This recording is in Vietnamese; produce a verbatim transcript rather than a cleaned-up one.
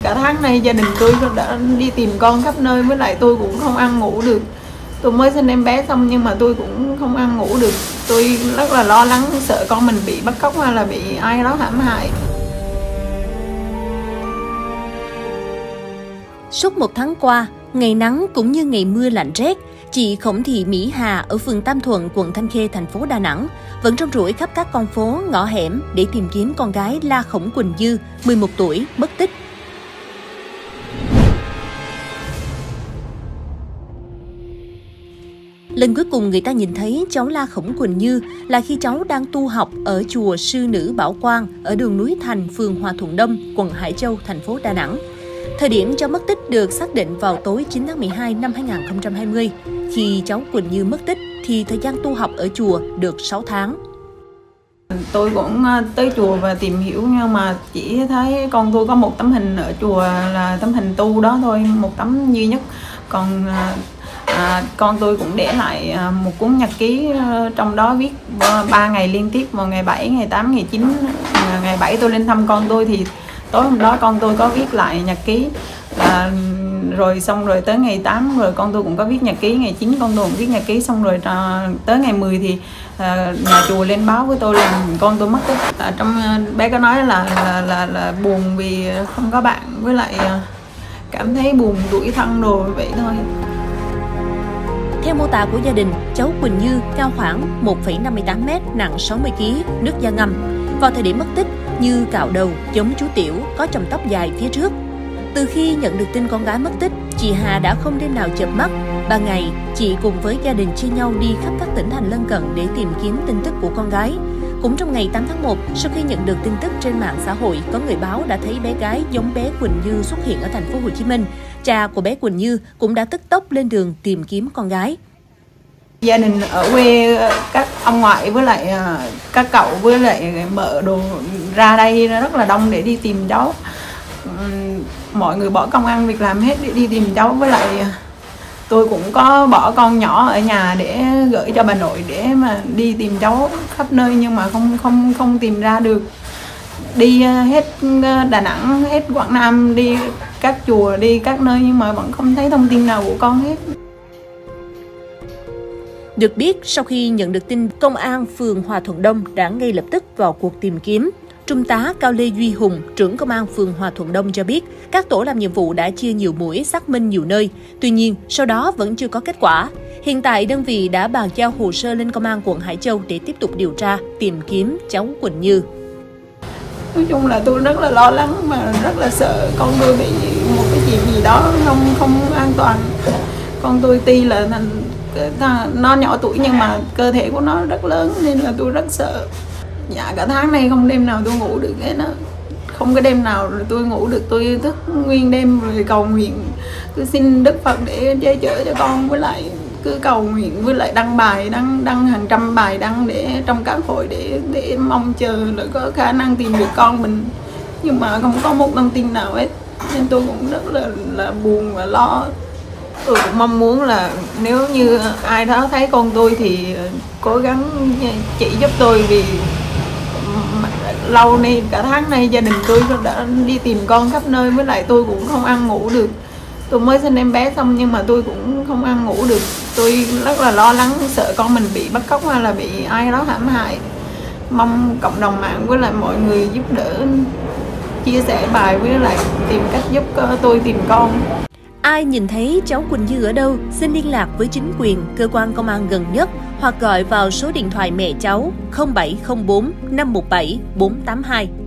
Cả tháng nay gia đình tôi đã đi tìm con khắp nơi, với lại tôi cũng không ăn ngủ được. Tôi mới sinh em bé xong nhưng mà tôi cũng không ăn ngủ được. Tôi rất là lo lắng, sợ con mình bị bắt cóc hay là bị ai đó hãm hại. Suốt một tháng qua, ngày nắng cũng như ngày mưa lạnh rét, chị Khổng Thị Mỹ Hà ở phường Tam Thuận, quận Thanh Khê, thành phố Đà Nẵng vẫn rong ruổi khắp các con phố, ngõ hẻm để tìm kiếm con gái La Khổng Quỳnh Dư, mười một tuổi, mất tích. Lần cuối cùng người ta nhìn thấy cháu La Khổng Quỳnh Như là khi cháu đang tu học ở chùa Sư Nữ Bảo Quang ở đường Núi Thành, phường Hòa Thuận Đông, quận Hải Châu, thành phố Đà Nẵng. Thời điểm cháu mất tích được xác định vào tối chín tháng mười hai năm hai nghìn không trăm hai mươi. Khi cháu Quỳnh Như mất tích thì thời gian tu học ở chùa được sáu tháng. Tôi cũng tới chùa và tìm hiểu nhưng mà chỉ thấy con tôi có một tấm hình ở chùa là tấm hình tu đó thôi, một tấm duy nhất. Còn à, con tôi cũng để lại một cuốn nhật ký, trong đó viết ba ngày liên tiếp, vào ngày bảy, ngày tám, ngày chín. Ngày bảy tôi lên thăm con tôi thì tối hôm đó con tôi có viết lại nhật ký, à, rồi xong rồi tới ngày tám rồi con tôi cũng có viết nhật ký, ngày chín con tôi cũng viết nhật ký, xong rồi à, tới ngày mười thì à, nhà chùa lên báo với tôi là con tôi mất tích. À, trong bé có nói là là, là là buồn vì không có bạn, với lại à, cảm thấy buồn tủi thân rồi vậy thôi. Theo mô tả của gia đình, cháu Quỳnh Như cao khoảng một phẩy năm mươi tám mét, nặng sáu mươi ki lô gam, nước da ngâm. Vào thời điểm mất tích, Như cạo đầu giống chú Tiểu, có chòm tóc dài phía trước. Từ khi nhận được tin con gái mất tích, chị Hà đã không đêm nào chợp mắt. Ban ngày, chị cùng với gia đình chia nhau đi khắp các tỉnh thành lân cận để tìm kiếm tin tức của con gái. Cũng trong ngày tám tháng một, sau khi nhận được tin tức trên mạng xã hội, có người báo đã thấy bé gái giống bé Quỳnh Như xuất hiện ở thành phố Hồ Chí Minh. Cha của bé Quỳnh Như cũng đã tức tốc lên đường tìm kiếm con gái. Gia đình ở quê, các ông ngoại với lại các cậu với lại mợ đồ ra đây rất là đông để đi tìm cháu. Mọi người bỏ công ăn việc làm hết để đi tìm cháu, với lại tôi cũng có bỏ con nhỏ ở nhà để gửi cho bà nội để mà đi tìm cháu khắp nơi nhưng mà không không không tìm ra được. Đi hết Đà Nẵng, hết Quảng Nam, đi các chùa, đi các nơi nhưng mà vẫn không thấy thông tin nào của con hết. Được biết, sau khi nhận được tin, công an phường Hòa Thuận Đông đã ngay lập tức vào cuộc tìm kiếm. Trung tá Cao Lê Duy Hùng, trưởng công an phường Hòa Thuận Đông cho biết, các tổ làm nhiệm vụ đã chia nhiều mũi xác minh nhiều nơi. Tuy nhiên, sau đó vẫn chưa có kết quả. Hiện tại, đơn vị đã bàn giao hồ sơ lên công an quận Hải Châu để tiếp tục điều tra, tìm kiếm cháu Quỳnh Như. Nói chung là tôi rất là lo lắng mà rất là sợ con tôi bị một cái chuyện gì đó không không an toàn. Con tôi tuy là nó nhỏ tuổi nhưng mà cơ thể của nó rất lớn nên là tôi rất sợ. Dạ, cả tháng nay không đêm nào tôi ngủ được hết á, không có đêm nào tôi ngủ được. Tôi thức nguyên đêm rồi cầu nguyện, cứ xin Đức Phật để che chở cho con, với lại cứ cầu nguyện, với lại đăng bài, đăng đăng hàng trăm bài đăng để trong các hội để để mong chờ là có khả năng tìm được con mình, nhưng mà không có một thông tin nào hết nên tôi cũng rất là là buồn và lo. Tôi cũng mong muốn là nếu như ai đó thấy con tôi thì cố gắng chỉ giúp tôi, vì lâu nay, cả tháng nay gia đình tôi đã đi tìm con khắp nơi, với lại tôi cũng không ăn ngủ được. Tôi mới sinh em bé xong nhưng mà tôi cũng không ăn ngủ được. Tôi rất là lo lắng, sợ con mình bị bắt cóc hay là bị ai đó hãm hại. Mong cộng đồng mạng với lại mọi người giúp đỡ, chia sẻ bài với lại tìm cách giúp tôi tìm con. Ai nhìn thấy cháu Quỳnh Như ở đâu, xin liên lạc với chính quyền, cơ quan công an gần nhất hoặc gọi vào số điện thoại mẹ cháu không bảy không bốn năm một bảy bốn tám hai.